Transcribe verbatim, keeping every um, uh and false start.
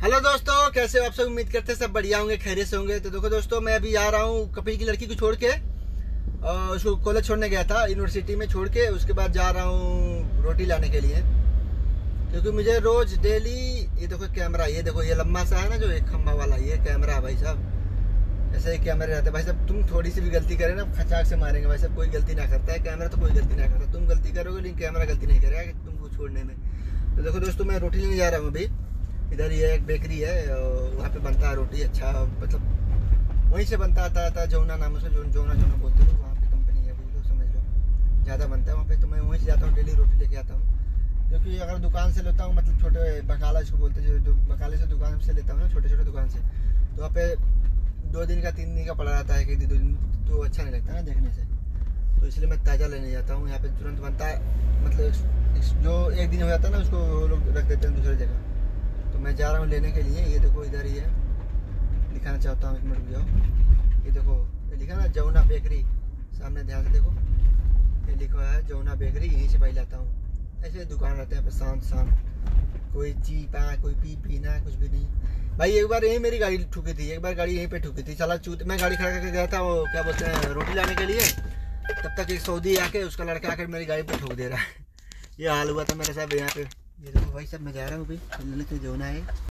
Hello दोस्तों, कैसे हो आप सब। उम्मीद करते हैं सब बढ़िया होंगे, खैरियत से होंगे। तो देखो दोस्तों, मैं अभी आ रहा हूँ कपिल की लड़की को छोड़ के। और उसको कॉलेज छोड़ने गया था, यूनिवर्सिटी में छोड़ के। उसके बाद जा रहा हूँ रोटी लाने के लिए, क्योंकि मुझे रोज डेली ये देखो कैमरा, ये देखो ये लंबा सा है ना जो एक खंभा वाला, ये कैमरा है भाई साहब। ऐसे ही कैमरे रहते हैं भाई साहब। तुम थोड़ी सी भी गलती करे ना, खचाक से मारेंगे भाई साहब। कोई गलती ना करता है कैमरा, तो कोई गलती ना करता। तुम गलती करोगे लेकिन कैमरा गलती नहीं करेगा तुमको छोड़ने में। तो देखो दोस्तों, मैं रोटी लेने जा रहा हूँ अभी। इधर ये एक बेकरी है, वहाँ पे बनता है रोटी अच्छा, मतलब वहीं से बनता आता था। जौना नाम से, जो जौना जौना बोलते हो, वहाँ पे कंपनी है, बोलो समझ लो, ज़्यादा बनता है वहाँ पे। तो मैं वहीं से जाता हूँ, डेली रोटी लेके आता हूँ। क्योंकि अगर दुकान से लेता हूँ, मतलब छोटे बकाला इसको बोलते हैं, जो बकाले से दुकान से लेता हूँ ना, छोटे छोटे दुकान से, तो वहाँ पे दो दिन का तीन दिन का पड़ा रहता है, कि दो दिन तो अच्छा नहीं लगता ना देखने से। तो इसलिए मैं ताज़ा लेने जाता हूँ। यहाँ पे तुरंत बनता है, मतलब जो एक दिन हो जाता है ना, उसको लोग रख देते हैं दूसरी जगह। तो मैं जा रहा हूँ लेने के लिए। ये देखो इधर ही है, दिखाना चाहता हूँ, एक मिनट रुक जाओ। ये देखो ये लिखा ना जौना बेकरी, सामने ध्यान से देखो, ये लिखा है जौना बेकरी। यहीं से भाई लाता हूँ। ऐसे दुकान रहते हैं शांत शांत, कोई ची पा, कोई पी पीना, कुछ भी नहीं भाई। एक बार यहीं मेरी गाड़ी ठुकी थी, एक बार गाड़ी यहीं पे ठुकी थी। चला चूत, मैं गाड़ी खड़ा करके गया था, वो क्या बोलते हैं, रोटी लाने के लिए। तब तक एक सऊदी आके, उसका लड़का आकर मेरी गाड़ी पे ठोक दे रहा है। ये हाल हुआ था मेरे साथ यहाँ पे। ये देखो भाई साहब, मैं जा रहा हूँ अभी लेने के, जौना है।